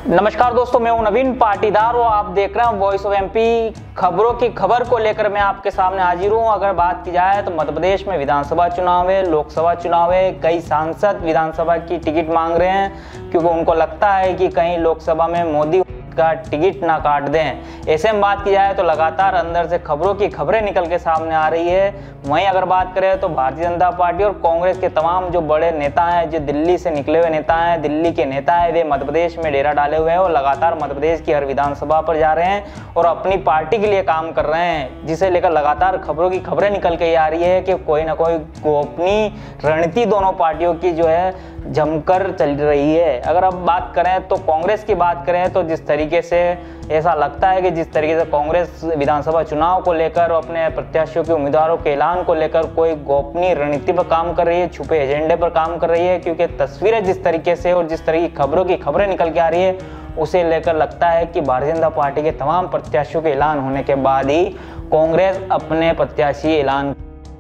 नमस्कार दोस्तों, मैं हूं नवीन पाटीदार और आप देख रहे हैं वॉइस ऑफ एमपी। खबरों की खबर को लेकर मैं आपके सामने हाजिर हूं। अगर बात की जाए तो मध्य प्रदेश में विधानसभा चुनाव है, लोकसभा चुनाव है। कई सांसद विधानसभा की टिकट मांग रहे हैं क्योंकि उनको लगता है कि कहीं लोकसभा में मोदी का टिकट ना काट दें। ऐसे में बात की जाए तो लगातार अंदर से खबरों की खबरें निकल के सामने आ रही है। वहीं अगर बात करें तो भारतीय जनता पार्टी और कांग्रेस के तमाम जो बड़े नेता हैं, जो दिल्ली से निकले हुए नेता हैं, दिल्ली के नेता हैं, वे मध्य प्रदेश में डेरा डाले हुए हैं और लगातार मध्य प्रदेश की हर विधानसभा पर जा रहे हैं और अपनी पार्टी के लिए काम कर रहे हैं, जिसे लेकर लगातार खबरों की खबरें निकल के आ रही है कि कोई ना कोई गोपनीय रणनीति दोनों पार्टियों की जो है जमकर चल रही है। अगर अब बात करें तो कांग्रेस की बात करें तो जिस तरीके से ऐसा लगता है कि जिस तरीके से कांग्रेस विधानसभा चुनाव को लेकर अपने प्रत्याशियों के उम्मीदवारों के ऐलान को लेकर कोई गोपनीय रणनीति पर काम कर रही है, छुपे एजेंडे पर काम कर रही है, क्योंकि तस्वीरें जिस तरीके से और जिस तरह की खबरों की खबरें निकल के आ रही है उसे लेकर लगता है कि भारतीय जनता पार्टी के तमाम प्रत्याशियों के ऐलान होने के बाद ही कांग्रेस अपने प्रत्याशी ऐलान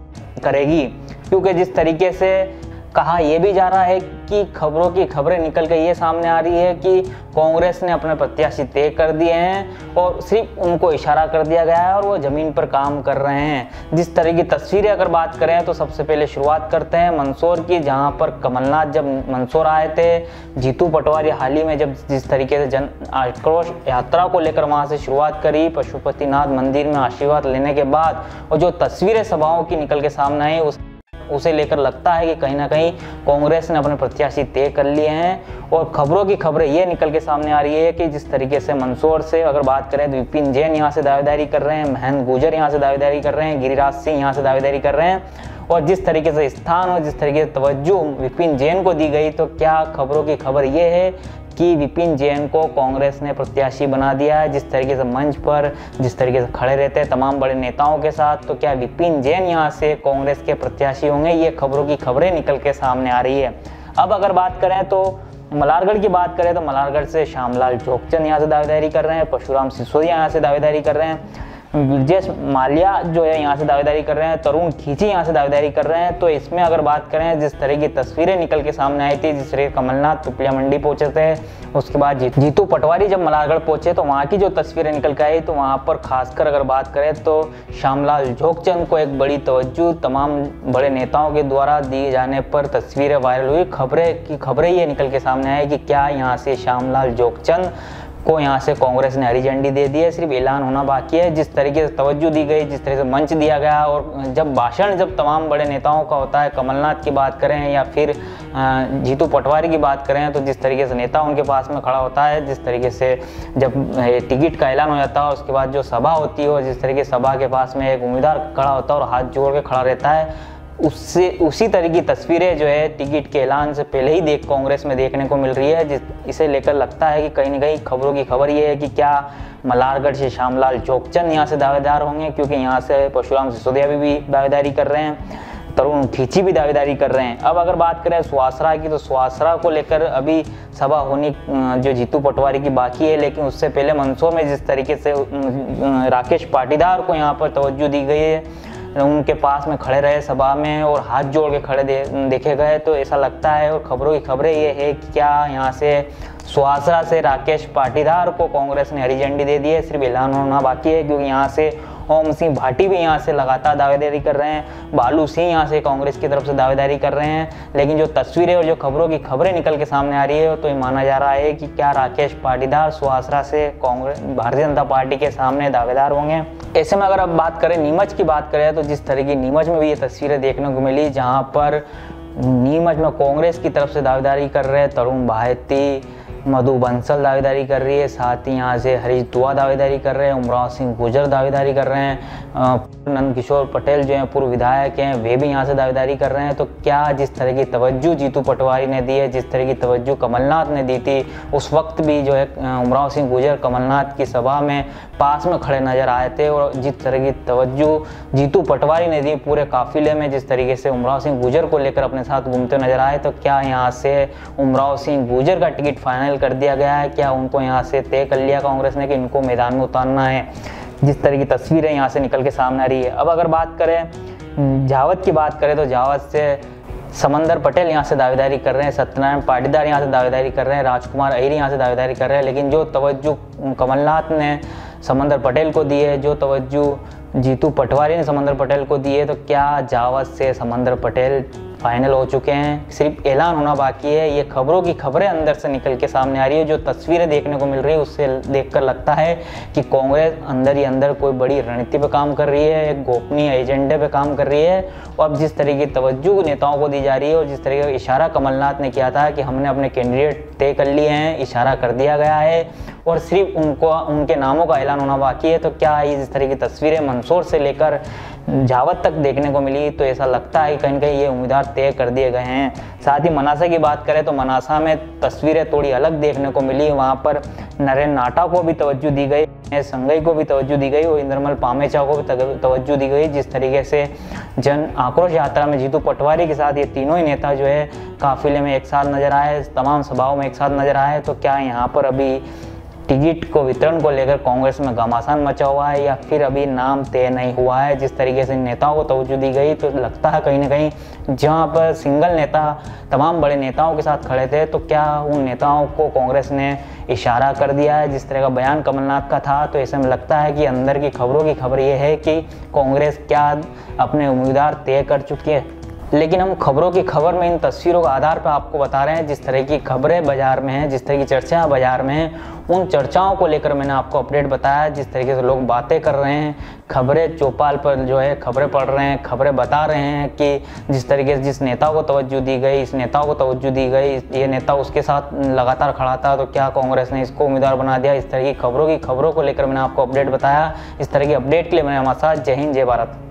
करेगी। क्योंकि जिस तरीके से कहा यह भी जा रहा है कि खबरों की खबरें निकल के ये सामने आ रही है कि कांग्रेस ने अपने प्रत्याशी तय कर दिए हैं और सिर्फ उनको इशारा कर दिया गया है और वो जमीन पर काम कर रहे हैं। जिस तरह की तस्वीरें अगर बात करें तो सबसे पहले शुरुआत करते हैं मंदसौर की, जहां पर कमलनाथ जब मंदसौर आए थे, जीतू पटवारी हाल ही में जब जिस तरीके से जन आक्रोश यात्रा को लेकर वहां से शुरुआत करी, पशुपतिनाथ मंदिर में आशीर्वाद लेने के बाद और जो तस्वीरें सभाओं की निकल के सामने आई उसे लेकर लगता है कि कहीं ना कहीं कांग्रेस ने अपने प्रत्याशी तय कर लिए हैं। और खबरों की खबरें ये निकल के सामने आ रही है कि जिस तरीके से मंदसौर से अगर बात करें तो विपिन जैन यहाँ से दावेदारी कर रहे हैं, महेंद्र गुर्जर यहाँ से दावेदारी कर रहे हैं, गिरिराज सिंह यहाँ से दावेदारी कर रहे हैं। और जिस तरीके से स्थान और जिस तरीके से तवज्जो विपिन जैन को दी गई, तो क्या खबरों की खबर ये है कि विपिन जैन को कांग्रेस ने प्रत्याशी बना दिया है। जिस तरीके से मंच पर जिस तरीके से खड़े रहते हैं तमाम बड़े नेताओं के साथ, तो क्या विपिन जैन यहाँ से कांग्रेस के प्रत्याशी होंगे? ये खबरों की खबरें निकल के सामने आ रही है। अब अगर बात करें तो मल्हारगढ़ की बात करें तो मल्हारगढ़ से श्यामलाल जोगचंद यहाँ से दावेदारी कर रहे हैं, परशुराम सिसोदिया यहाँ से दावेदारी कर रहे हैं, ब्रजेश माल्या जो है यहाँ से दावेदारी कर रहे हैं, तरुण खींची यहाँ से दावेदारी कर रहे हैं। तो इसमें अगर बात करें जिस तरह की तस्वीरें निकल के सामने आई थी, जिस तरह कमलनाथ पिपलिया मंडी पहुंचे थे, उसके बाद जीतू पटवारी जब मल्हारगढ़ पहुंचे तो वहाँ की जो तस्वीरें निकल के आई, तो वहाँ पर खासकर अगर बात करें तो श्यामलाल जोगचंद को एक बड़ी तवज्जो तमाम बड़े नेताओं के द्वारा दिए जाने पर तस्वीरें वायरल हुई। खबरें ये निकल के सामने आई कि क्या यहाँ से श्यामलाल जोगचंद को यहाँ से कांग्रेस ने हरी झंडी दे दी है, सिर्फ ऐलान होना बाकी है। जिस तरीके से तवज्जो दी गई, जिस तरह से मंच दिया गया और जब भाषण जब तमाम बड़े नेताओं का होता है, कमलनाथ की बात करें या फिर जीतू पटवारी की बात करें, तो जिस तरीके से नेता उनके पास में खड़ा होता है, जिस तरीके से जब टिकट का ऐलान हो जाता है उसके बाद जो सभा होती है और जिस तरीके सभा के पास में एक उम्मीदवार खड़ा होता है और हाथ जोड़ के खड़ा रहता है, उससे उसी तरह की तस्वीरें जो है टिकट के ऐलान से पहले ही कांग्रेस में देखने को मिल रही है। इसे लेकर लगता है कि कहीं ना कहीं खबरों की खबर ये है कि क्या मल्हारगढ़ से श्यामलाल जोगचंद यहाँ से दावेदार होंगे, क्योंकि यहाँ से परशुराम सिसोदिया भी दावेदारी कर रहे हैं, तरुण खींची भी दावेदारी कर रहे हैं। अब अगर बात करें सुवासरा की, तो सुवासरा को लेकर अभी सभा होनी जो जीतू पटवारी की बाकी है, लेकिन उससे पहले मंदसौर में जिस तरीके से राकेश पाटीदार को यहाँ पर तवज्जो दी गई है, उनके पास में खड़े रहे सभा में और हाथ जोड़ के खड़े देखे गए, तो ऐसा लगता है। और खबरों की खबरें ये है कि क्या यहाँ से सुवासरा से राकेश पाटीदार को कांग्रेस ने हरी झंडी दे दी है, सिर्फ ऐलान होना बाकी है। क्योंकि यहाँ से ओम सिंह भाटी भी यहाँ से लगातार दावेदारी कर रहे हैं, बालू सिंह यहाँ से कांग्रेस की तरफ से दावेदारी कर रहे हैं। लेकिन जो तस्वीरें और जो खबरों की खबरें निकल के सामने आ रही है, तो ये माना जा रहा है कि क्या राकेश पाटीदार सुवासरा से कांग्रेस भारतीय जनता पार्टी के सामने दावेदार होंगे। ऐसे में अगर अब बात करें नीमच की बात करें, तो जिस तरह की नीमच में भी ये तस्वीरें देखने को मिली, जहाँ पर नीमच में कांग्रेस की तरफ से दावेदारी कर रहे हैं तरुण भायती, मधु बंसल दावेदारी कर रही है, साथ ही यहाँ से हरीश दुआ दावेदारी कर रहे हैं, उमराव सिंह गुर्जर दावेदारी कर रहे हैं, नंद किशोर पटेल जो हैं पूर्व विधायक हैं वे भी यहाँ से दावेदारी कर रहे हैं। तो क्या जिस तरह की तवज्जो जीतू पटवारी ने दी है, जिस तरह की तवज्जो कमलनाथ ने दी थी, उस वक्त भी जो है उमराव सिंह गुर्जर कमलनाथ की सभा में पास में खड़े नजर आए थे, और जिस तरह की तवज्जो जीतू पटवारी ने दी पूरे काफिले में, जिस तरीके से उमराव सिंह गुर्जर को लेकर अपने साथ घूमते नजर आए, तो क्या यहाँ से उमराव सिंह गुर्जर का टिकट फाइनल कर दिया गया है? क्या उनको यहाँ से तय कर लिया कांग्रेस ने कि इनको मैदान में उतारना है? जिस तरह की तस्वीरें यहाँ से निकल के सामने आ रही है। अब अगर बात करें जावद की बात करें, तो जावद से समंदर पटेल यहाँ से दावेदारी कर रहे हैं, सत्यनारायण पाटीदार यहाँ से दावेदारी कर रहे हैं, राजकुमार अहिर यहाँ से दावेदारी कर रहे हैं। लेकिन जो तवज्जो कमलनाथ ने समंदर पटेल को दी है, जो तवज्जो जीतू पटवारी ने समंदर पटेल को दी है, तो क्या जावत से समंदर पटेल फाइनल हो चुके हैं? सिर्फ ऐलान होना बाकी है। ये खबरों की खबरें अंदर से निकल के सामने आ रही है, जो तस्वीरें देखने को मिल रही है उससे देखकर लगता है कि कांग्रेस अंदर ही अंदर कोई बड़ी रणनीति पे काम कर रही है, एक गोपनीय एजेंडे पे काम कर रही है। और अब जिस तरीके की तवज्जो नेताओं को दी जा रही है और जिस तरीके का इशारा कमलनाथ ने किया था कि हमने अपने कैंडिडेट तय कर लिए हैं, इशारा कर दिया गया है और सिर्फ उनके नामों का ऐलान होना बाकी है, तो क्या इस तरह की तस्वीरें मंदसौर से लेकर जावत तक देखने को मिली, तो ऐसा लगता है कि कहीं न कहीं ये उम्मीदवार तय कर दिए गए हैं। साथ ही मनासा की बात करें तो मनासा में तस्वीरें थोड़ी अलग देखने को मिली। वहाँ पर नरेंद्र नाटा को भी तवज्जो दी गई, संगई को भी तवज्जो दी गई और इंद्रमल पामेचा को भी तवज्जो दी गई। जिस तरीके से जन आक्रोश यात्रा में जीतू पटवारी के साथ ये तीनों ही नेता जो है काफिले में एक साथ नजर आए, तमाम सभाओं में एक साथ नजर आए, तो क्या यहाँ पर अभी टिकट को वितरण को लेकर कांग्रेस में घमासान मचा हुआ है या फिर अभी नाम तय नहीं हुआ है? जिस तरीके से नेताओं को तवज्जो दी गई तो लगता है कहीं ना कहीं जहां पर सिंगल नेता तमाम बड़े नेताओं के साथ खड़े थे, तो क्या उन नेताओं को कांग्रेस ने इशारा कर दिया है? जिस तरह का बयान कमलनाथ का था, तो ऐसे में लगता है कि अंदर की खबरों की खबर ये है कि कांग्रेस क्या अपने उम्मीदवार तय कर चुकी है। लेकिन हम खबरों की खबर में इन तस्वीरों के आधार पर आपको बता रहे हैं, जिस तरह की खबरें बाजार में हैं, जिस तरह की चर्चाएं बाजार में हैं, उन चर्चाओं को लेकर मैंने आपको अपडेट बताया। जिस तरीके से लोग बातें कर रहे हैं, खबरें चौपाल पर जो है खबरें पढ़ रहे हैं, खबरें बता रहे हैं कि जिस तरीके से जिस नेता को तवज्जो दी गई, इस नेता को तवज्जो दी गई, ये नेता उसके साथ लगातार खड़ा था, तो क्या कांग्रेस ने इसको उम्मीदवार बना दिया? इस तरह की खबरों को लेकर मैंने आपको अपडेट बताया। इस तरह की अपडेट के लिए मैंने हमारे साथ। जय हिंद, जय भारत।